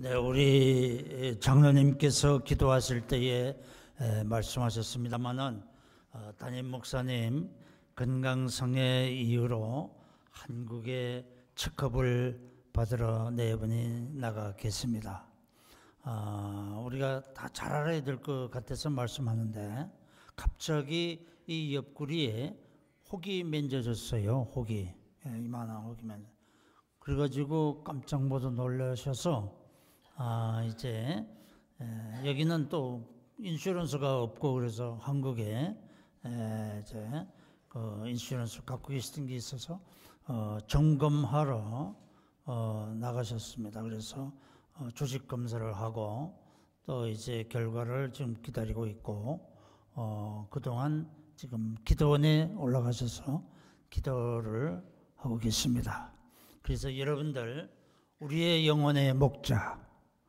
네, 우리 장로님께서 기도하실 때에 말씀하셨습니다마는 담임 목사님 건강상의 이유로 한국에 체크업을 받으러 네 분이 나가 계십니다. 우리가 다 잘 알아야 될 것 같아서 말씀하는데 갑자기 이 옆구리에 혹이 만져졌어요. 혹이 이만한 혹이 만져. 그래가지고 깜짝 모두 놀라셔서 이제 여기는 또 인슈런스가 없고 그래서 한국에 이제 그 인슈런스 갖고 계시던 게 있어서 점검하러 나가셨습니다. 그래서 조직 검사를 하고 또 이제 결과를 지금 기다리고 있고 그동안 지금 기도원에 올라가셔서 기도를 하고 계십니다. 그래서 여러분들 우리의 영혼의 목자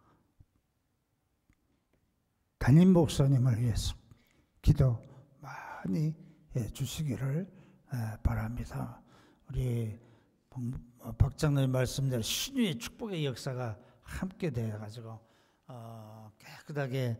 담임 목사님을 위해서 기도 많이 해주시기를 바랍니다. 우리 박 장로님 말씀대로 신유의 축복의 역사가 함께 되어가지고 깨끗하게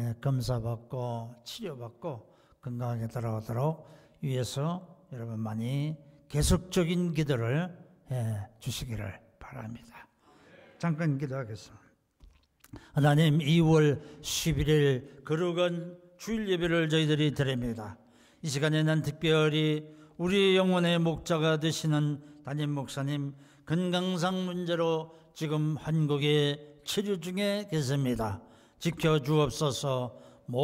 검사받고 치료받고 건강하게 돌아오도록 위해서 여러분 많이 계속적인 기도를 주시기를 바랍니다. 잠깐 기도하겠습니다. 하나님, 2월 11일 거룩한 주일 예배를 저희들이 드립니다. 이 시간에는 특별히 우리 영혼의 목자가 되시는 담임 목사님 건강상 문제로 지금 한국에 치료 중에 계십니다. 지켜주옵소서.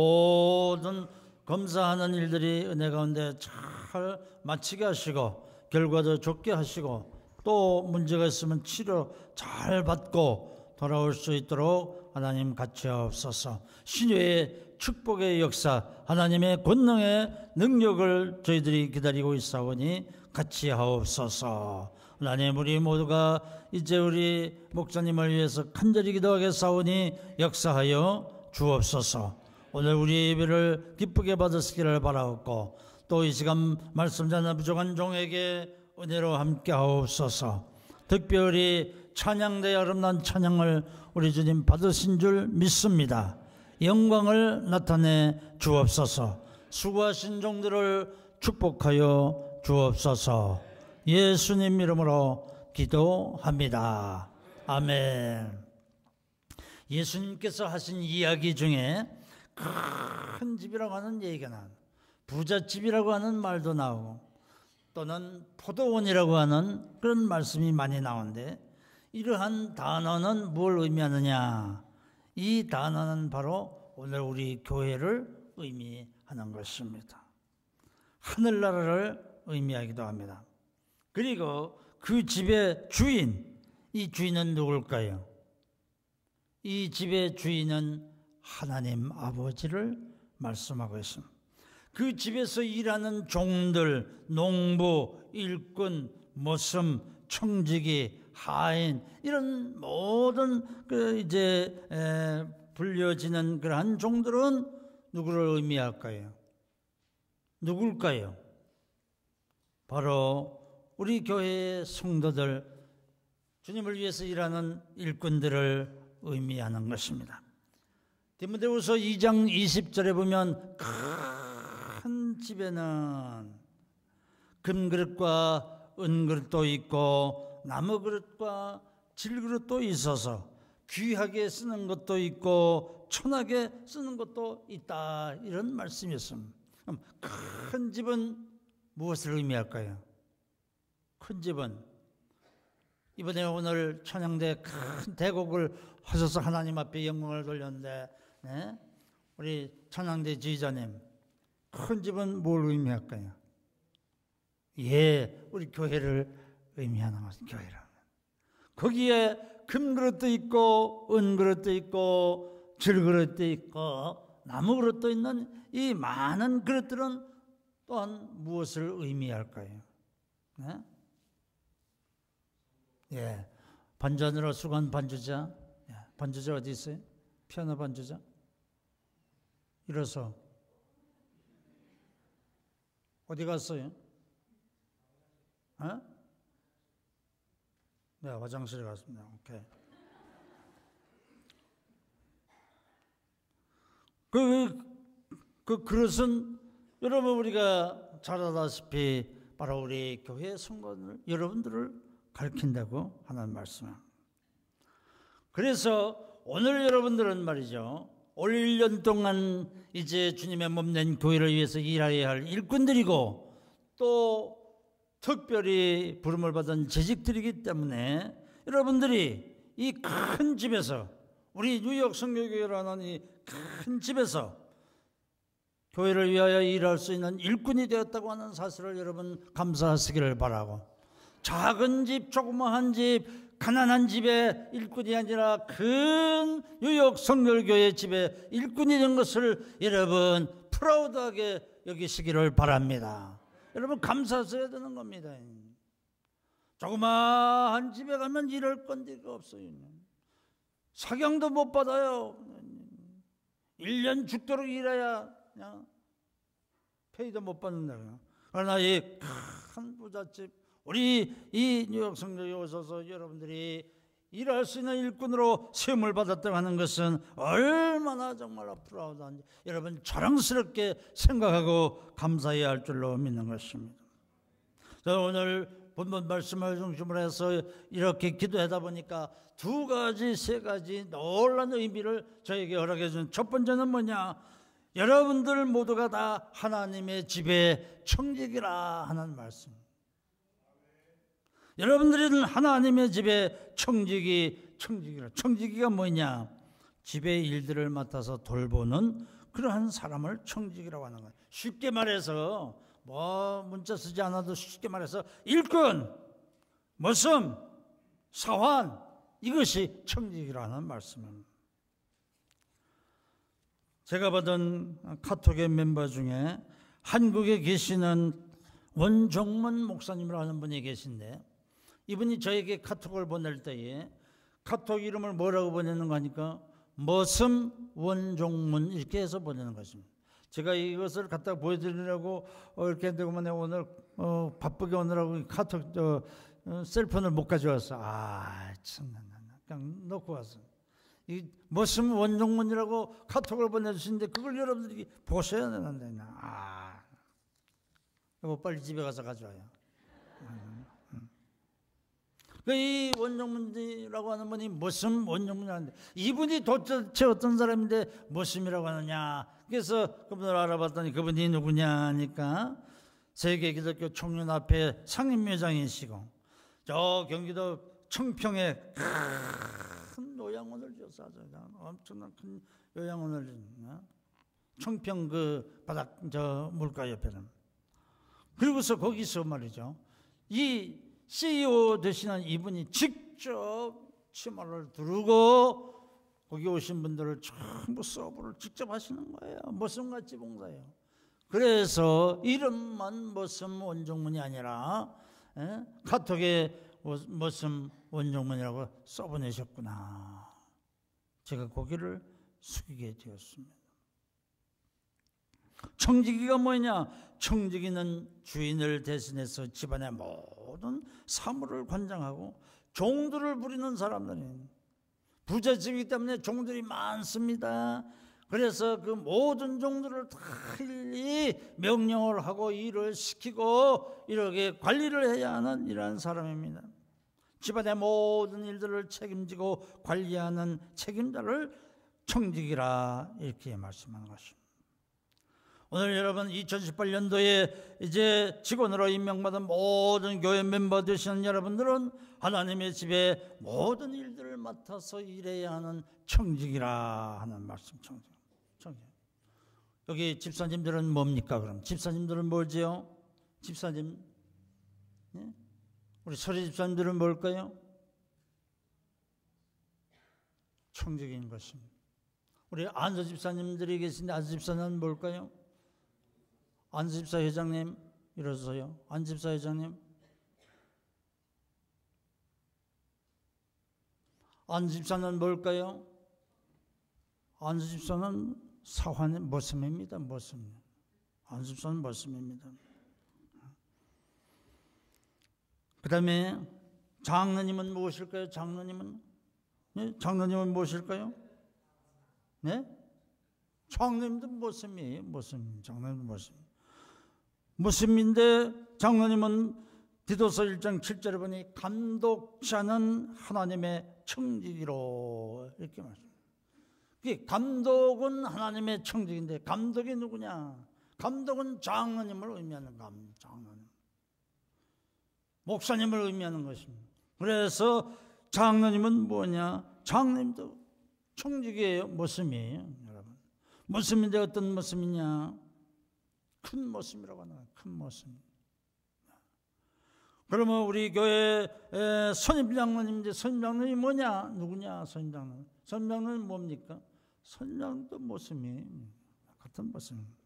모든 검사하는 일들이 은혜 가운데 잘 마치게 하시고 결과도 좋게 하시고 또 문제가 있으면 치료 잘 받고 돌아올 수 있도록 하나님 같이 하옵소서. 신유의 축복의 역사, 하나님의 권능의 능력을 저희들이 기다리고 있사오니 같이 하옵소서. 하나님, 우리 모두가 이제 우리 목사님을 위해서 간절히 기도하겠사오니 역사하여 주옵소서. 오늘 우리 예배를 기쁘게 받으시기를 바라옵고 또 이 시간 말씀 전하 부족한 종에게 은혜로 함께 하옵소서. 특별히 찬양대 아름다운 찬양을 우리 주님 받으신 줄 믿습니다. 영광을 나타내 주옵소서. 수고하신 종들을 축복하여 주옵소서. 예수님 이름으로 기도합니다. 아멘. 예수님께서 하신 이야기 중에 큰 집이라고 하는 얘기가 나옵니다. 부잣집이라고 하는 말도 나오고 또는 포도원이라고 하는 그런 말씀이 많이 나오는데 이러한 단어는 뭘 의미하느냐? 이 단어는 바로 오늘 우리 교회를 의미하는 것입니다. 하늘나라를 의미하기도 합니다. 그리고 그 집의 주인, 이 주인은 누굴까요? 이 집의 주인은 하나님 아버지를 말씀하고 있습니다. 그 집에서 일하는 종들, 농부, 일꾼, 모섬, 청지기, 하인 이런 모든 불려지는 그러한 종들은 누구를 의미할까요? 누굴까요? 바로 우리 교회의 성도들, 주님을 위해서 일하는 일꾼들을 의미하는 것입니다. 디모데후서 2장 20절에 보면 큰 집에는 금그릇과 은그릇도 있고 나무그릇과 질그릇도 있어서 귀하게 쓰는 것도 있고 천하게 쓰는 것도 있다, 이런 말씀이었습니다. 그럼 큰 집은 무엇을 의미할까요? 큰 집은 이번에 오늘 찬양대 큰 대곡을 하셔서 하나님 앞에 영광을 돌렸는데 우리 찬양대 지휘자님, 큰 집은 뭘 의미할까요? 우리 교회를 의미하는 것은 교회라는. 거기에 금그릇도 있고 은그릇도 있고 질그릇도 있고 나무그릇도 있는 이 많은 그릇들은 또한 무엇을 의미할까요? 반전으로 수고한 반주자. 반주자 어디 있어요? 피아노 반주자? 일어서. 어디 갔어요? 네, 화장실에 갔습니다. 오케이. 그 그릇은 여러분 우리가 잘 알다시피 바로 우리 교회 성도들 여러분들을 가르친다고 하는 말씀입니다. 그래서 오늘 여러분들은 말이죠, 올 1년 동안 이제 주님의 몸된 교회를 위해서 일해야 할 일꾼들이고 또 특별히 부름을 받은 재직들이기 때문에 여러분들이 이 큰 집에서, 우리 뉴욕 성교교회라는 이 큰 집에서 교회를 위하여 일할 수 있는 일꾼이 되었다고 하는 사실을 여러분 감사하시기를 바라고, 작은 집, 조그마한 집, 가난한 집의 일꾼이 아니라 큰 뉴욕 성결교회 집의 일꾼이 된 것을 여러분 프라우드하게 여기시기를 바랍니다. 여러분 감사하셔야 되는 겁니다. 조그마한 집에 가면 일할 건데가 없어요. 사경도 못 받아요. 1년 죽도록 일해야 페이도 못 받는다. 그러나 이 큰 부잣집, 우리 이 뉴욕 성교에 오셔서 여러분들이 일할 수 있는 일꾼으로 세움을 받았다고 하는 것은 얼마나 정말 프라우드한지 여러분 자랑스럽게 생각하고 감사해야 할 줄로 믿는 것입니다. 자, 오늘 본문 말씀을 중심으로 해서 이렇게 기도하다 보니까 두 가지, 세 가지 놀라운 의미를 저에게 허락해 준 첫 번째는 뭐냐? 여러분들 모두가 다 하나님의 집의 청직이라 하는 말씀. 여러분들은 하나님의 집의 청지기라. 청지기가 뭐냐? 집의 일들을 맡아서 돌보는 그러한 사람을 청지기라고 하는 거예요. 쉽게 말해서 문자 쓰지 않아도 쉽게 말해서 일꾼, 머슴, 사환, 이것이 청지기라는 말씀입니다. 제가 받은 카톡의 멤버 중에 한국에 계시는 원종문 목사님이라는 분이 계신데, 이분이 저에게 카톡을 보낼 때에 카톡 이름을 뭐라고 보내는 거 하니까 머슴 원종문 이렇게 해서 보내는 것입니다. 제가 이것을 갖다 보여드리려고 이렇게 되고만 오늘 바쁘게 오느라고 카톡 셀폰을 못 가져왔어. 참, 그냥 놓고 왔어. 이 머슴 원종문이라고 카톡을 보내주시는데 그걸 여러분들이 보셔야 되는데, 이거 빨리 집에 가서 가져와요. 이 원종문이라고 하는 분이 머슴 원종문이라는데, 이분이 도대체 어떤 사람인데 머슴이라고 하느냐? 그래서 그분을 알아봤더니 그분이 누구냐 하니까 세계 기독교 총연합회 상임회장이시고 저 경기도 청평에 큰 요양원을 지었어요. 엄청난 큰 요양원을 청평 그 바닥 저 물가 옆에는. 그리고서 거기서 말이죠, 이 CEO 되시는 이분이 직접 치마를 두르고 거기 오신 분들을 전부 서브를 직접 하시는 거예요. 머슴같이 봉사해요. 그래서 이름만 머슴 원종문이 아니라 카톡에 머슴 원종문이라고 써보내셨구나. 제가 고개를 숙이게 되었습니다. 청지기가 뭐냐? 청지기는 주인을 대신해서 집안의 모든 사물을 관장하고 종들을 부리는 사람들이에요. 부잣집이기 때문에 종들이 많습니다. 그래서 그 모든 종들을 다 일일이 명령을 하고 일을 시키고 이렇게 관리를 해야 하는 이러한 사람입니다. 집안의 모든 일들을 책임지고 관리하는 책임자를 청지기라 이렇게 말씀하는 것입니다. 오늘 여러분 2018년도에 이제 직원으로 임명받은 모든 교회 멤버 되시는 여러분들은 하나님의 집에 모든 일들을 맡아서 일해야 하는 청직이라 하는 말씀. 청직. 여기 집사님들은 뭡니까? 그럼 집사님들은 뭐지요? 집사님, 네? 우리 서리 집사님들은 뭘까요? 청직인 것입니다. 우리 안서 집사님들이 계신데 안서 집사는 뭘까요? 안집사 회장님 일어서요. 안집사 회장님. 안집사는 뭘까요? 안집사는 사환의 머슴입니다. 머슴. 안집사는 머슴입니다. 그 다음에 장로님은 무엇일까요? 장로님은? 네? 장로님은 무엇일까요? 네? 장로님도 모습이에요. 장로님도 모습인데 장로님은 디도서 1장 7절에 보니 감독자는 하나님의 청직이로 이렇게 말합니다. 감독은 하나님의 청직인데 감독이 누구냐? 감독은 장로님을 의미하는 장로님. 목사님을 의미하는 것입니다. 그래서 장로님은 뭐냐? 장로님도 청직이에요. 모습이에요. 여러분. 모습인데 어떤 모습이냐? 큰 모습이라고 하는 거예요. 큰 모습. 그러면 우리 교회 선임장로님, 선임장로님이 뭐냐? 누구냐? 선임장로님. 선임장로님 뭡니까? 선임장로도 모습이 같은 모습입니다.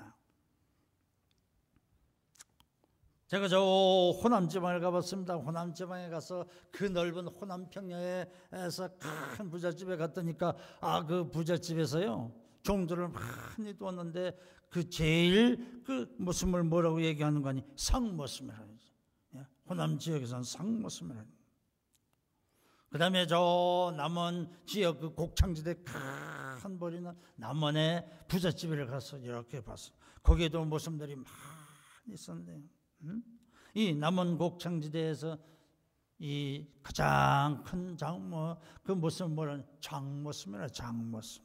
제가 저 호남 지방을 가봤습니다. 호남 지방에 가서 그 넓은 호남 평야에서 큰 부잣집에 갔더니까 그 부잣집에서요 종들을 많이 두었는데 그 제일 그 모습을 뭐라고 얘기하는 거 아니? 상모습이라고. 호남 지역에서는 상모습이라고. 그 다음에 저 남원 지역 그 곡창지대 큰 보리는 남원의 부잣집을 가서 이렇게 봤어. 거기에도 모습들이 많이 있었는데요. 이 남원 곡창지대에서 이 가장 큰 장모 그 모습을 뭐라 장모습이라 장모습.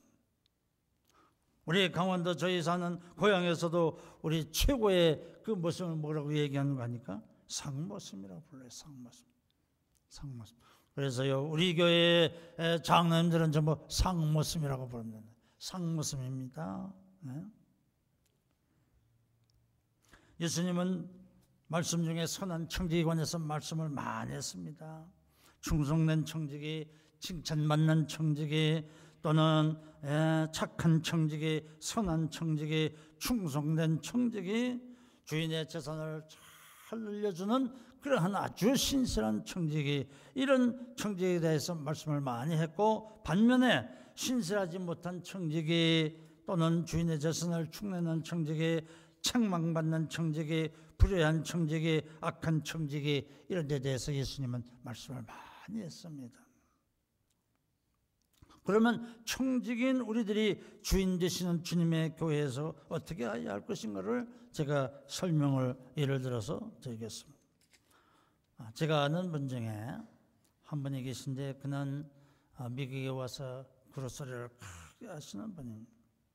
우리 강원도 저희 사는 고향에서도 우리 최고의 그 모습을 뭐라고 얘기하는 거 아니까? 상모습이라고 불러요. 상모습. 그래서요 우리 교회 장로님들은 전부 상모습이라고 부릅니다. 상모습입니다. 네? 예수님은 말씀 중에 선한 청지기에 관해서 말씀을 많이 했습니다. 충성된 청지기, 칭찬받는 청지기, 또는 착한 청지기, 선한 청지기, 충성된 청지기, 주인의 재산을 잘 늘려주는 그러한 아주 신실한 청지기, 이런 청지기에 대해서 말씀을 많이 했고, 반면에 신실하지 못한 청지기 또는 주인의 재산을 축내는 청지기, 책망받는 청지기, 불의한 청지기, 악한 청지기, 이런 데 대해서 예수님은 말씀을 많이 했습니다. 그러면 청지기인 우리들이 주인 되시는 주님의 교회에서 어떻게 해야 할 것인가를 제가 설명을 예를 들어서 드리겠습니다. 제가 아는 분 중에 한 분이 계신데 그는 미국에 와서 그로서리를 크게 하시는 분입니다.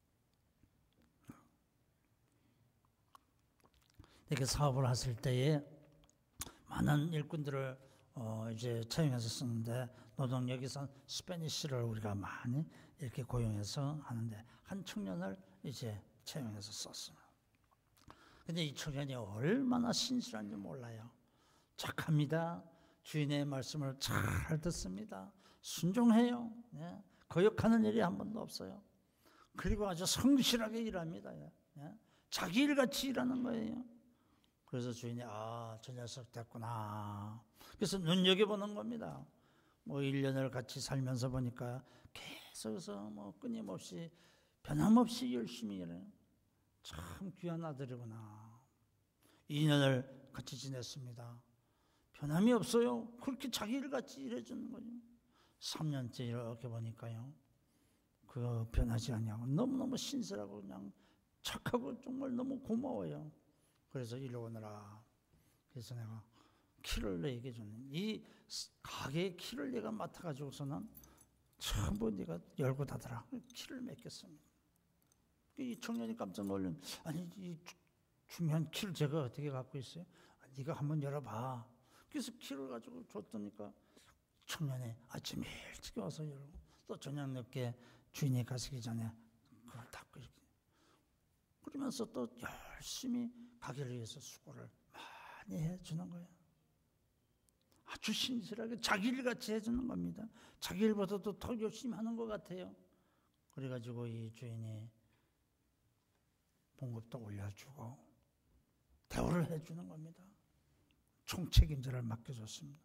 이렇게 사업을 하실 때에 많은 일꾼들을 이제 채용해서 쓰는데 노동력에서 스페니쉬를 우리가 많이 이렇게 고용해서 하는데 한 청년을 이제 채용해서 썼어요. 근데 이 청년이 얼마나 신실한지 몰라요. 착합니다. 주인의 말씀을 잘 듣습니다. 순종해요. 예. 거역하는 일이 한 번도 없어요. 그리고 아주 성실하게 일합니다. 예. 자기 일같이 일하는 거예요. 그래서 주인이 저 녀석 됐구나. 그래서 눈여겨보는 겁니다. 뭐 1년을 같이 살면서 보니까 계속해서 뭐 끊임없이 변함없이 열심히 일해요. 참 귀한 아들이구나. 2년을 같이 지냈습니다. 변함이 없어요. 그렇게 자기 일같이 일해주는 거죠. 3년째 이렇게 보니까요. 그거 변하지 않냐고. 너무너무 신실하고 그냥 착하고 정말 너무 고마워요. 그래서 일로 오느라. 그래서 내가 키를 내게 줬는 이 가게의 키를 내가 맡아가지고서는 전부 네가 열고 닫으라. 키를 맺겠습니다. 이 청년이 깜짝 놀란. 아니 이 중요한 키를 제가 어떻게 갖고 있어요? 네가 한번 열어봐. 그래서 키를 가지고 줬더니까 청년이 아침에 일찍 와서 열고 또 저녁 늦게 주인이 가시기 전에 그걸 닫고 이렇게 그러면서 또 열심히 가게를 위해서 수고를 많이 해주는 거예요. 아주 신실하게 자기 일같이 해주는 겁니다. 자기 일보다도 더 열심히 하는 것 같아요. 그래가지고 이 주인이 봉급도 올려주고 대우를 해주는 겁니다. 총책임자를 맡겨줬습니다.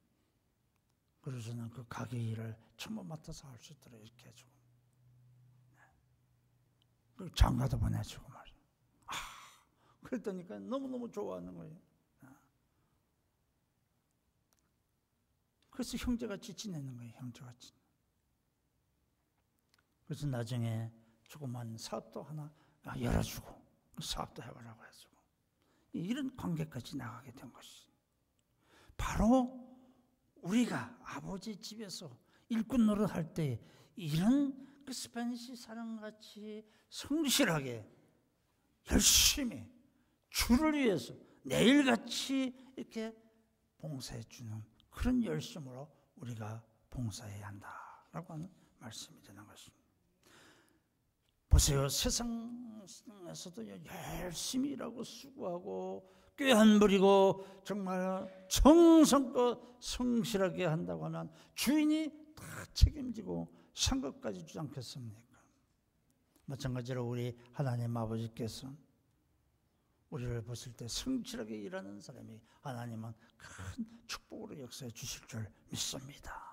그래서는 그 가게 일을 전부 맡아서 할 수 있도록 이렇게 해주고 그리고 장가도 보내주고 말이에요. 그랬더니까 너무너무 좋아하는 거예요. 그래서 형제같이 지내는 거예요. 형제같이. 그래서 나중에 조그만 사업도 하나 열어주고 사업도 해보라고 해주고 이런 관계까지 나가게 된 것이 바로 우리가 아버지 집에서 일꾼 노릇할 때 이런 그 스페니시 사람같이 성실하게 열심히 주를 위해서 내일같이 이렇게 봉사해 주는 그런 열심으로 우리가 봉사해야 한다라고 하는 말씀이 되는 것입니다. 보세요. 세상에서도 열심히 일하고 수고하고 꾀안 부리고 정말 정성껏 성실하게 한다고 하면 주인이 다 책임지고 상급까지 주지 않겠습니까? 마찬가지로 우리 하나님 아버지께서 우리를 보실 때 성실하게 일하는 사람이 하나님은 큰 축복으로 역사해 주실 줄 믿습니다.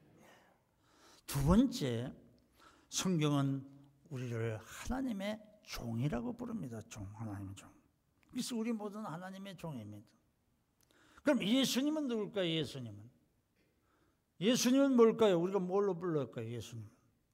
두 번째, 성경은 우리를 하나님의 종이라고 부릅니다. 종, 하나님의 종. 그래서 우리 모두는 하나님의 종입니다. 그럼 예수님은 누굴까요? 예수님은 뭘까요? 우리가 뭘로 불러할까요? 예수님.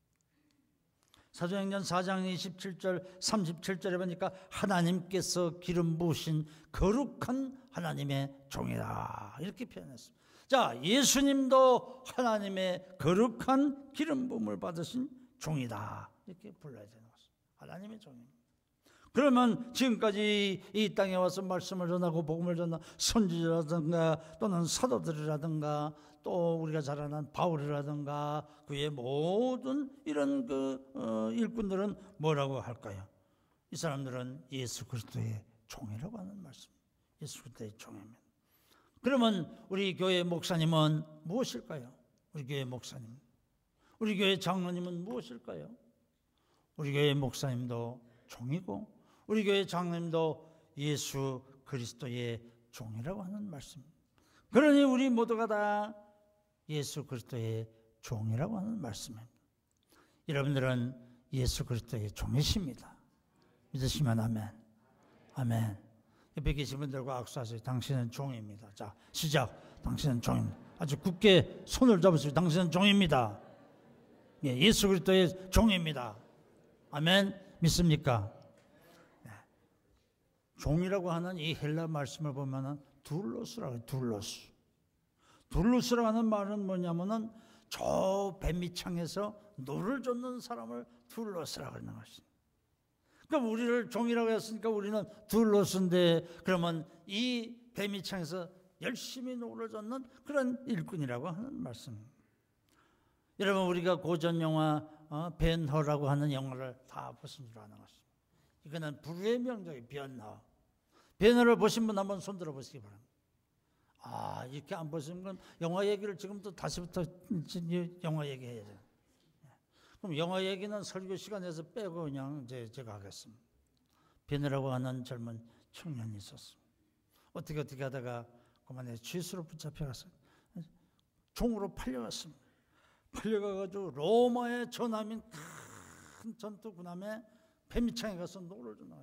사도행전 4장 27절 37절에 보니까 하나님께서 기름 부으신 거룩한 하나님의 종이다 이렇게 표현했습니다. 자, 예수님도 하나님의 거룩한 기름 부음을 받으신 종이다 이렇게 불러야 되는 것입니다. 하나님의 종입니다. 그러면 지금까지 이 땅에 와서 말씀을 전하고 복음을 전한 선지자라든가 또는 사도들이라든가 또 우리가 잘 아는 바울이라든가 그의 모든 이런 일꾼들은 뭐라고 할까요? 이 사람들은 예수 그리스도의 종이라고 하는 말씀. 예수 그리스도의 종입니다. 그러면 우리 교회 목사님은 무엇일까요? 우리 교회 목사님. 우리 교회 장로님은 무엇일까요? 우리 교회 목사님도 종이고 우리 교회 장로님도 예수 그리스도의 종이라고 하는 말씀입니다. 그러니 우리 모두가 다 예수 그리스도의 종이라고 하는 말씀입니다. 여러분들은 예수 그리스도의 종이십니다. 믿으시면 아멘. 아멘. 옆에 계신 분들과 악수하세요. 당신은 종입니다. 자, 시작. 당신은 종입니다. 아주 굳게 손을 잡으세요. 당신은 종입니다. 예, 예수 그리스도의 종입니다. 아멘. 믿습니까? 네. 종이라고 하는 이 헬라 말씀을 보면은 둘로스라고 해요. 둘로스라고 하는 말은 뭐냐면은 저 뱀밑창에서 노를 젓는 사람을 둘로스라고 하는 것입니다. 그럼 우리를 종이라고 했으니까 우리는 둘로스인데 그러면 이 뱀밑창에서 열심히 노를 젓는 그런 일꾼이라고 하는 말씀입니다. 여러분 우리가 고전 영화 벤허라고 하는 영화를 다 보신 줄 아는 것입니다. 이거는 불후의 명작이 벤허. 벤허를 보신 분 한번 손들어 보시기 바랍니다. 아, 이렇게 안 보시는 건 영화 얘기를 지금부터 다시부터 영화 얘기해야죠. 그럼 영화 얘기는 설교 시간에서 빼고 그냥 제가 하겠습니다. 벤허라고 하는 젊은 청년이 있었습니다. 어떻게 하다가 그만에 죄수로 붙잡혀가서 종으로 팔려갔습니다. 팔려가가지고 로마의 전함인 큰 전투 군함에 뱀밑창에 가서 노를 줘.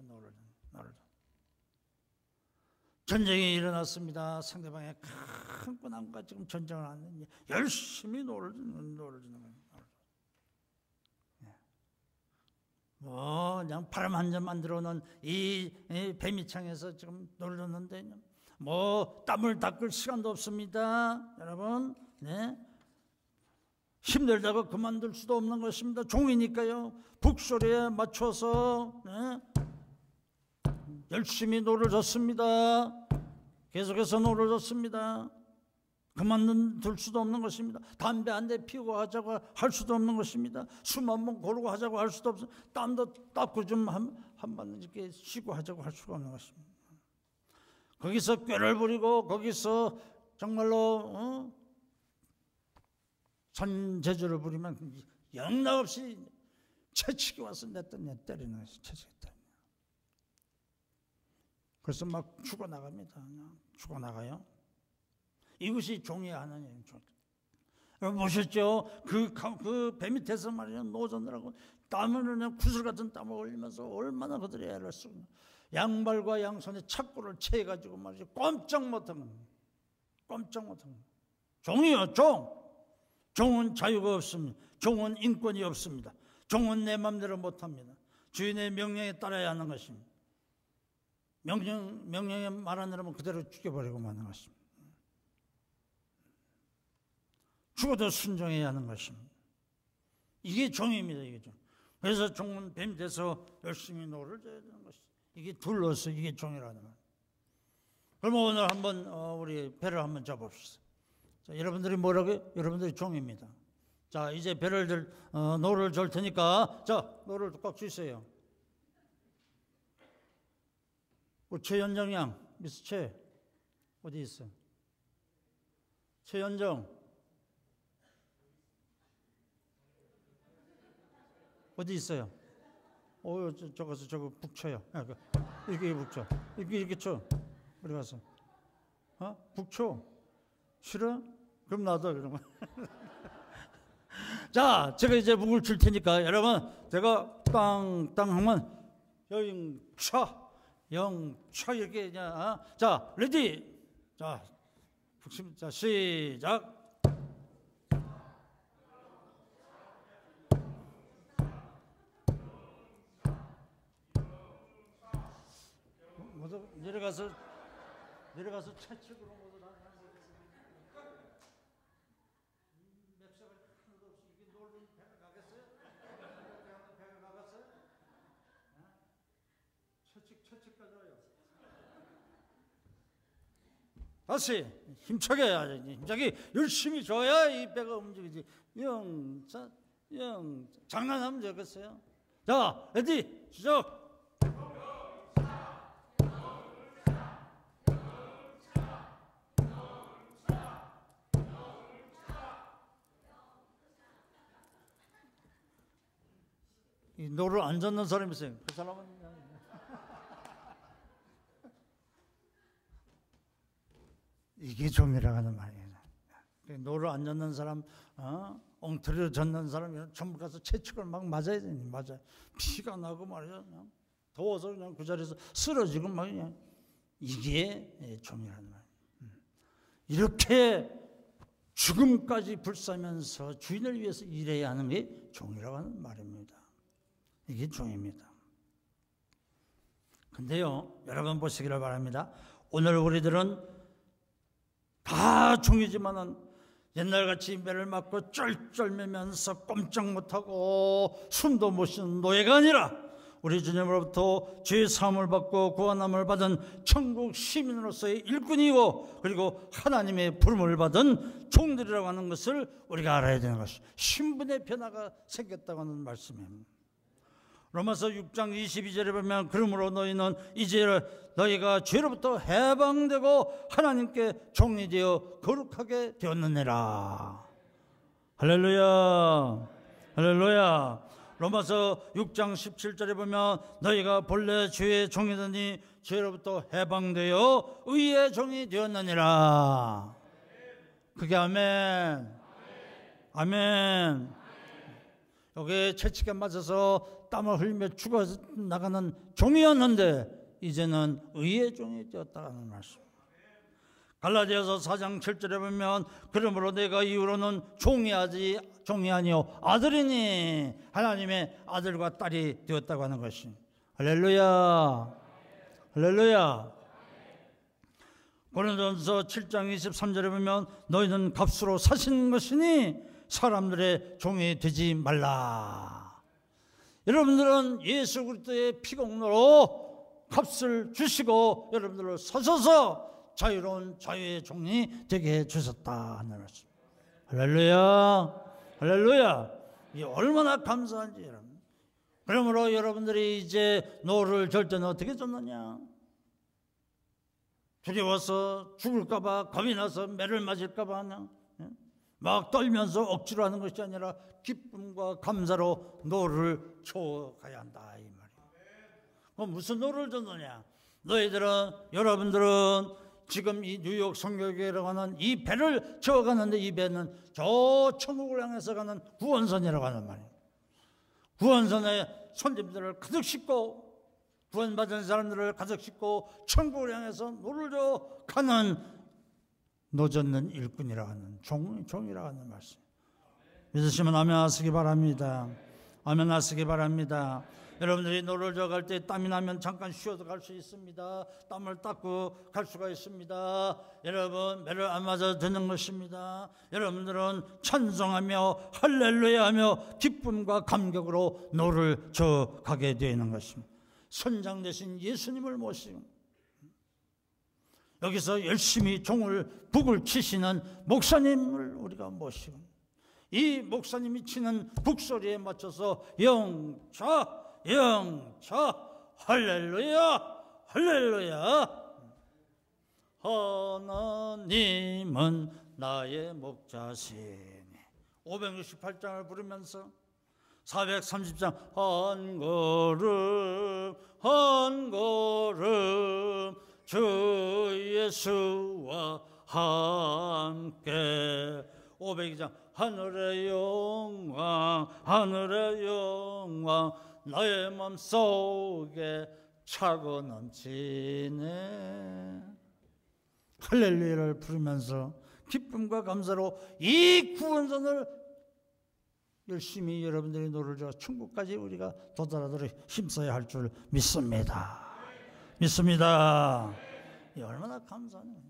전쟁이 일어났습니다. 상대방의 큰 군함과 지금 전쟁을 하는데 열심히 노를 주는 거예요. 뭐 그냥 바람 한 점 만들어놓은 이 뱀밑창에서 지금 노를 줬는데 뭐 땀을 닦을 시간도 없습니다. 여러분, 네. 힘들다고 그만둘 수도 없는 것입니다. 종이니까요. 북소리에 맞춰서 네. 열심히 노를 줬습니다. 계속해서 노를 줬습니다. 그만둘 수도 없는 것입니다. 담배 한 대 피우고 하자고 할 수도 없는 것입니다. 숨 한 번 고르고 하자고 할 수도 없어요. 땀도 닦고 좀 한 번 이렇게 쉬고 하자고 할 수가 없는 것입니다. 거기서 꾀를 부리고 거기서 정말로 선제주를 부리면 영락없이 채찍이 와서 내 때리는 것이 채찍이 때리는. 그래서 막 죽어나갑니다. 그냥 죽어나가요. 이것이 종이 하나님 종. 여러분 보셨죠? 그 배 밑에서 말이야 노전들하고 땀을 그냥 구슬 같은 땀을 흘리면서 얼마나 그들이 애를 쓰고 양발과 양손에 착고를 채가지고 말이죠. 꼼짝 못하는 종이요, 종. 종은 자유가 없습니다. 종은 인권이 없습니다. 종은 내 맘대로 못합니다. 주인의 명령에 따라야 하는 것입니다. 명령에 말 안 들으면 그대로 죽여버리고 마는 것입니다. 죽어도 순종해야 하는 것입니다. 이게 종입니다. 이게 종. 그래서 종은 뱀 돼서 열심히 노를 져야 되는 것이죠. 이게 둘러서 이게 종이라는 말. 그럼 오늘 한번 우리 배를 한번 잡읍시다. 자, 여러분들이 뭐라고요? 여러분들이 종입니다. 자, 이제 배를 노를 줄 테니까, 자, 노를 꽉 쥐세요. 최연정 양, 미스 최 어디 있어? 최연정 어디 있어요? 저거 북쳐요. 이렇게 북쳐. 이렇게 쳐. 우리 가서. 북쳐. 싫어? 그럼 놔둬 그러면. 자, 제가 이제 북을 칠 테니까 여러분, 제가 땅 하면 영차 이렇게 그냥. 자, 레디. 자, 북침. 자, 시작. 내려가서 채찍으로 모두 다 맵사가 하나도 없이 이게 놀면 배가 가겠어요? 배가 가겠어요? 채찍 가져요. 다시 힘차게 해야지. 힘차게 열심히 줘야 이 배가 움직이지. 장난하면 되겠어요? 자, 레디 시작. 이 노를 안 젓는 사람이 있어요. 그 사람은 이게 종이라고 하는 말이에요. 노를 안 젓는 사람, 엉터리로 젓는 사람 전부 가서 채찍을 막 맞아야 되니 맞아요. 피가 나고 말이야. 더워서 그냥 그 자리에서 쓰러지고 막 그냥. 이게 종이라는 말이에요. 이렇게 죽음까지 불사면서 주인을 위해서 일해야 하는 게 종이라고 하는 말입니다. 이게 종입니다. 근데요, 여러분 보시기를 바랍니다. 오늘 우리들은 다 종이지만은 옛날같이 매를 맞고 쩔쩔매면서 꼼짝 못하고 숨도 못 쉬는 노예가 아니라 우리 주님으로부터 죄 사함을 받고 구원함을 받은 천국 시민으로서의 일꾼이고, 그리고 하나님의 부름을 받은 종들이라고 하는 것을 우리가 알아야 되는 것이죠. 신분의 변화가 생겼다고 하는 말씀입니다. 로마서 6장 22절에 보면 그러므로 너희는 이제 너희가 죄로부터 해방되고 하나님께 종이 되어 거룩하게 되었느니라. 할렐루야, 할렐루야. 로마서 6장 17절에 보면 너희가 본래 죄의 종이더니 죄로부터 해방되어 의의 종이 되었느니라. 그게 아멘. 아멘. 여기에 채찍에 맞아서 땀을 흘리며 죽어 나가는 종이었는데 이제는 의의 종이 되었다는 말씀. 갈라디아서 4장 7절에 보면 그러므로 내가 이후로는 종이 아니요 아들이니 하나님의 아들과 딸이 되었다고 하는 것이. 할렐루야, 할렐루야. 고린도전서 7장 23절에 보면 너희는 값으로 사신 것이니 사람들의 종이 되지 말라. 여러분들은 예수 그리스도의 피공로로 값을 주시고 여러분들을 사셔서 자유로운 자유의 종이 되게 해주셨다 하는 말씀. 할렐루야, 할렐루야. 이 얼마나 감사한지 여러분. 그러므로 여러분들이 이제 노를 절 때는 어떻게 줬느냐? 두려워서 죽을까봐, 겁이 나서 매를 맞을까봐 하냐? 막 떨면서 억지로 하는 것이 아니라 기쁨과 감사로 노를 줘가야 한다 이 말이에요. 무슨 노를 줬느냐? 여러분들은 지금 이 뉴욕 선교교회라고 하는 이 배를 저어가는데 이 배는 저 천국을 향해서 가는 구원선이라고 하는 말이에요. 구원선에 손님들을 가득 싣고 구원받은 사람들을 가득 싣고 천국을 향해서 노를 줘 가는 노젓는 일꾼이라고 하는 종이라고 하는 말씀. 믿으시면 아멘 하시기 바랍니다. 아멘 하시기 바랍니다. 여러분들이 노를 갈 때 땀이 나면 잠깐 쉬어도 갈 수 있습니다. 땀을 닦고 갈 수가 있습니다. 여러분, 매를 안 맞아 되는 것입니다. 여러분들은 찬송하며 할렐루야하며 기쁨과 감격으로 노를 저 가게 되는 것입니다. 선장 되신 예수님을 모시고 여기서 열심히 종을 북을 치시는 목사님을 우리가 모시고 이 목사님이 치는 북소리에 맞춰서 영차 영차 할렐루야 할렐루야 하나님은 나의 목자시니 568장을 부르면서 430장 한 걸음 한 걸음 주 예수와 함께 502장 하늘의 영광 하늘의 영광 나의 맘속에 차고 넘치네. 할렐루야를 부르면서 기쁨과 감사로 이 구원선을 열심히 여러분들이 노를 저 천국까지 우리가 도달하도록 힘써야 할 줄 믿습니다. 믿습니다. 얼마나 감사하냐.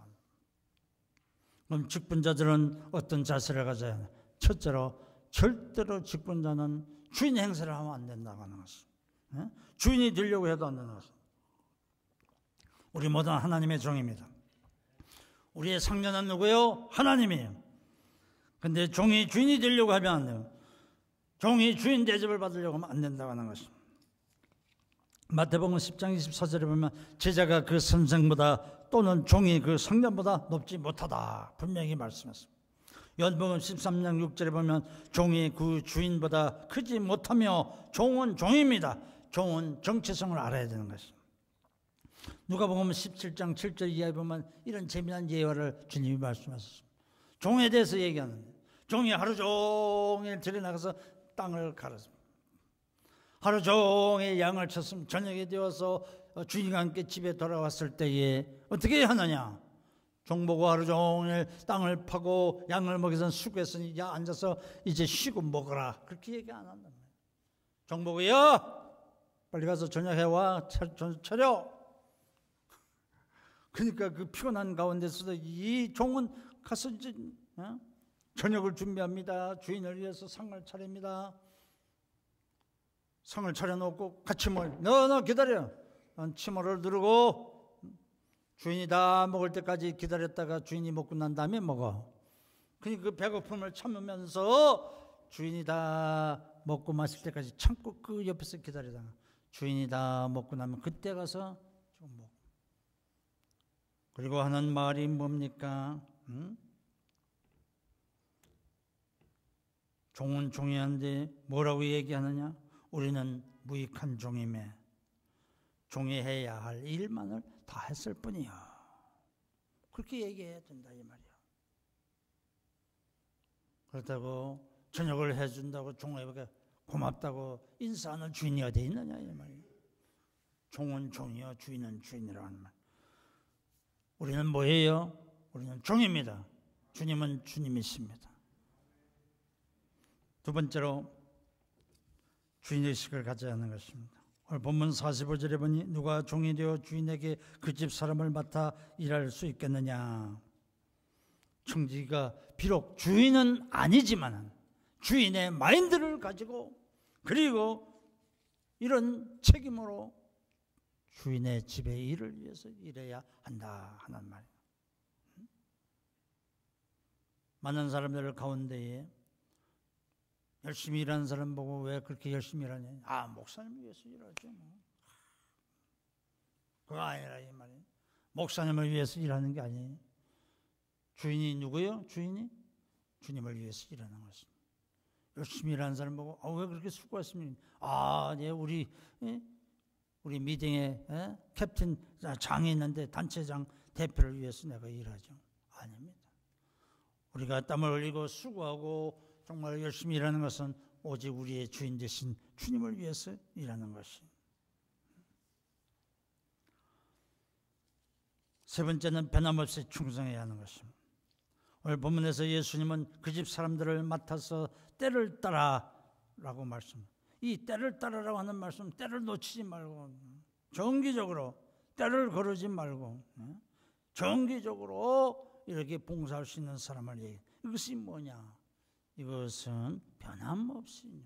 그럼 직분자들은 어떤 자세를 가져야 하나? 첫째로 절대로 직분자는 주인 행세를 하면 안 된다고 하는 것입니다. 주인이 되려고 해도 안 되는 것입니다. 우리 모두는 하나님의 종입니다. 우리의 상전은 누구예요? 하나님이에요. 근데 종이 주인이 되려고 하면 안 돼요. 종이 주인 대접을 받으려고 하면 안 된다고 하는 것입니다. 마태복음 10장 24절에 보면 제자가 그 선생보다 또는 종이 그 성전보다 높지 못하다 분명히 말씀했습니다. 요한복음 13장 6절에 보면 종이 그 주인보다 크지 못하며 종은 종입니다. 종은 정체성을 알아야 되는 것입니다. 누가복음 17장 7절 이하에 보면 이런 재미난 예화를 주님이 말씀하셨습니다. 종에 대해서 얘기하는데 종이 하루 종일 들여나가서 땅을 갈았습니다. 하루 종일 양을 쳤으면 저녁이 되어서 주인과 함께 집에 돌아왔을 때에 어떻게 하느냐? 종 보고 하루 종일 땅을 파고 양을 먹여서 수고했으니 야 앉아서 이제 쉬고 먹어라. 그렇게 얘기 안 한단 말이에요. 종 보고 야 빨리 가서 저녁 해와 차려. 그러니까 그 피곤한 가운데서도 이 종은 가서 이제 저녁을 준비합니다. 주인을 위해서 상을 차립니다. 상을 차려놓고 같이 너 기다려. 난 침을 누르고 주인이 다 먹을 때까지 기다렸다가 주인이 먹고 난 다음에 먹어. 그러니까 그 배고픔을 참으면서 주인이 다 먹고 마실 때까지 참고 그 옆에서 기다리다가 주인이 다 먹고 나면 그때 가서 좀 먹어. 그리고 하는 말이 뭡니까? 종은 종이한데 뭐라고 얘기하느냐? 우리는 무익한 종이며 종이 해야 할 일만을 다 했을 뿐이야. 그렇게 얘기해야 된다 이 말이야. 그렇다고 저녁을 해준다고 종에게 고맙다고 인사하는 주인이 어디 있느냐 이 말이야. 종은 종이요 주인은 주인이라고 하는 말. 우리는 뭐예요? 우리는 종입니다. 주님은 주님이십니다. 두 번째로 주인의식을 가져야 하는 것입니다. 오늘 본문 45절에 보니 누가 종이 되어 주인에게 그 집 사람을 맡아 일할 수 있겠느냐. 청지기가 비록 주인은 아니지만 주인의 마인드를 가지고 그리고 이런 책임으로 주인의 집의 일을 위해서 일해야 한다 하는 말이에요. 많은 사람들 가운데에 열심히 일하는 사람 보고 왜 그렇게 열심히 일하냐? 아, 목사님을 위해서 일하죠. 그거 아니라 이 말이에요. 목사님을 위해서 일하는 게 아니에요. 주인이 누구예요? 주인이 주님을 위해서 일하는 것입니다. 열심히 일하는 사람 보고 왜 그렇게 수고했습니까? 네, 우리 미팅에 캡틴 장이 있는데 단체장 대표를 위해서 내가 일하죠. 아닙니다. 우리가 땀을 흘리고 수고하고 정말 열심히 일하는 것은 오직 우리의 주인 되신 주님을 위해서 일하는 것이. 세 번째는 변함없이 충성해야 하는 것입니다. 오늘 본문에서 예수님은 그 집 사람들을 맡아서 때를 따라 라고 말씀합니다. 이 때를 따르라고 하는 말씀, 때를 놓치지 말고 정기적으로 때를 거르지 말고 정기적으로 이렇게 봉사할 수 있는 사람을 얘기해. 이것이 뭐냐? 이것은 변함없이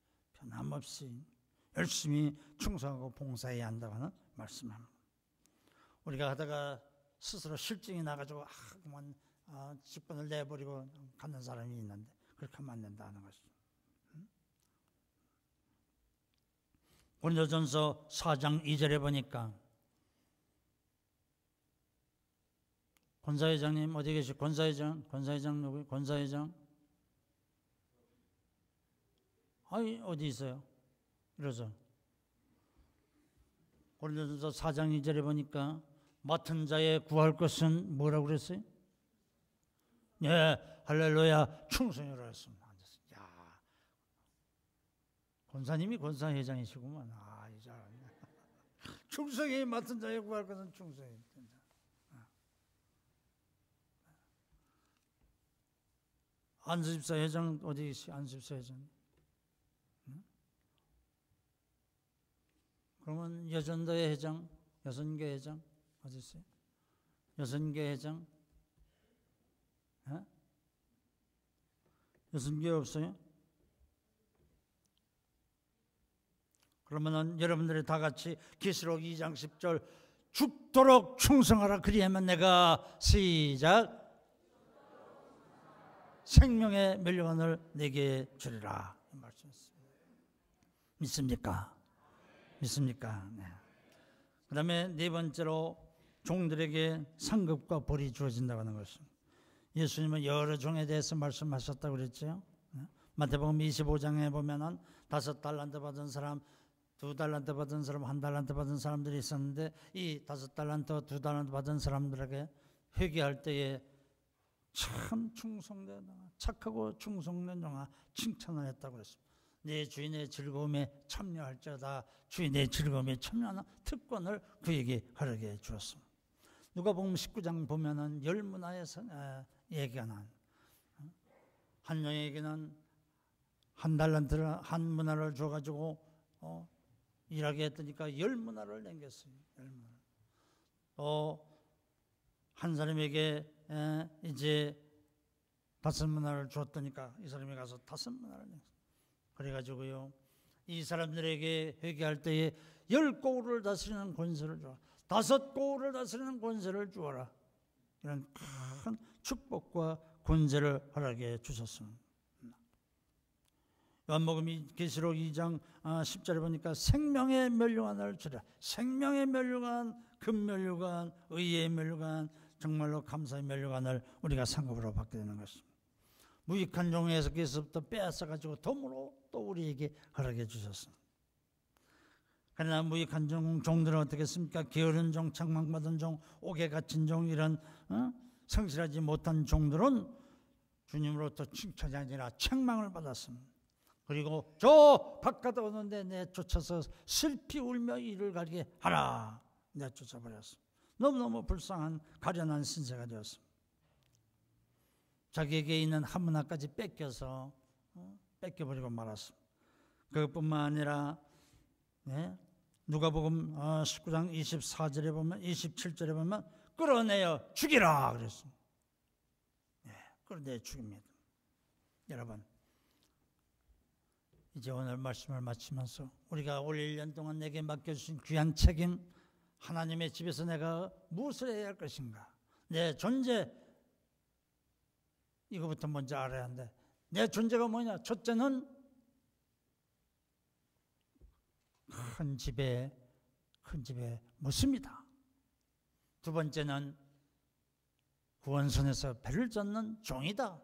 열심히 충성하고 봉사해야 한다고 하는 말씀입니다. 우리가 하다가 스스로 실증이 나가지고 그만 직분을 내버리고 가는 사람이 있는데 그렇게 하면 안 된다는 것이죠. 고린도전서 4장 2절에 보니까 권사회장님 어디 계시? 권사회장 누구예요? 권사회장? 아니 어디 있어요? 이러죠. 고린도전서 4장 2절에 보니까 맡은 자의 구할 것은 뭐라고 그랬어요? 예, 할렐루야, 충성이라고 했습니다. 야, 권사님이 권사회장이시구만. 이제 충성이 맡은 자의 구할 것은 충성이. 안수집사 회장 어디 계시? 안수집사 회장. 그러면 여전도회 회장, 여선교 회장 어디 있어요? 여선교 회장? 여선교 없어요? 그러면은 여러분들이 다 같이 계시록 2장 10절 죽도록 충성하라. 그리하면 내가 시작 생명의 멸류관을 내게 주리라. 말씀했습니다. 믿습니까? 믿습니까? 네. 그 다음에 네 번째로 종들에게 상급과 벌이 주어진다고 하는 것입니다. 예수님은 여러 종에 대해서 말씀하셨다고 그랬죠. 마태복음 25장에 보면은 5달란트 받은 사람, 2달란트 받은 사람, 1달란트 받은 사람들이 있었는데 이 5달란트, 2달란트 받은 사람들에게 회개할 때에 참 충성된 착하고 충성된 종아 칭찬을 했다고 했습니다. 내 주인의 즐거움에 참여할지어다. 주인의 즐거움에 참여하는 특권을 그에게 허락해 주었습니다. 누가복음 19장 보면은 열 문화에서 얘기가 난 한 영에게는 1달란트를 한 문화를 줘가지고 일하게 했더니까 10문화를 남겼어요. 10문화. 한 사람에게 이제 5문화를 줬더니까 이 사람이 가서 5문화를 남겼어요. 그래가지고요, 이 사람들에게 회개할 때에 10고을을 다스리는 권세를 주어라. 5고을을 다스리는 권세를 주어라. 이런 큰 축복과 권세를 허락해 주셨습니다. 요한복음 계시록 2장 10절에 보니까 생명의 멸류관을 주라. 생명의 멸류관, 금멸류관, 의의 멸류관, 정말로 감사의 멸류관을 우리가 상급으로 받게 되는 것입니다. 무익한 종에게서부터 빼앗아가지고 덤으로 또 우리에게 허락해 주셨습니다. 그러나 무익한 종들은 어떻게 했습니까? 게으른 종, 책망받은 종, 옥에 갇힌 종, 이런 성실하지 못한 종들은 주님으로부터 칭찬이 아니라 책망을 받았습니다. 그리고 저 바깥에 오는데 내쫓아서 슬피 울며 이를 가리게 하라. 내쫓아버렸습니다. 너무너무 불쌍한 가련한 신세가 되었습니다. 자기에게 있는 한 문화까지 뺏겨버리고 말았습니다. 그것뿐만 아니라 누가복음 19장 24절에 보면 27절에 보면 끌어내어 죽이라 그랬습니다. 끌어내어 죽입니다. 여러분, 이제 오늘 말씀을 마치면서 우리가 올 1년 동안 내게 맡겨주신 귀한 책임, 하나님의 집에서 내가 무엇을 해야 할 것인가, 내 존재, 이거부터 먼저 알아야 하는데, 내 존재가 뭐냐? 첫째는 큰 집에 묻습니다. 두 번째는 구원선에서 배를 젓는 종이다.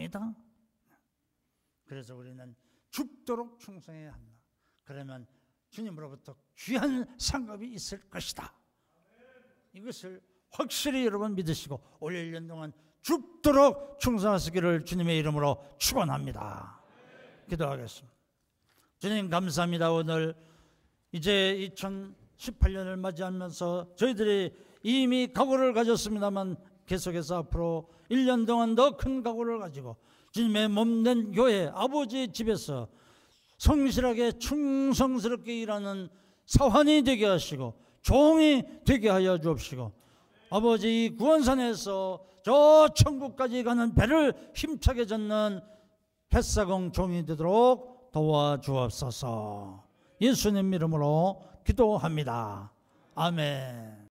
그래서 우리는 죽도록 충성해야 한다. 그러면 주님으로부터 귀한 상급이 있을 것이다. 이것을 확실히 여러분 믿으시고 올 1년 동안 죽도록 충성하시기를 주님의 이름으로 축원합니다. 기도하겠습니다. 주님 감사합니다. 오늘 이제 2018년을 맞이하면서 저희들이 이미 각오를 가졌습니다만 계속해서 앞으로 1년 동안 더 큰 각오를 가지고 주님의 몸된 교회, 아버지의 집에서 성실하게 충성스럽게 일하는 사환이 되게 하시고 종이 되게 하여 주옵시고, 아버지, 이 구원산에서 저 천국까지 가는 배를 힘차게 젓는 뱃사공 종이 되도록 도와주옵소서. 예수님 이름으로 기도합니다. 아멘.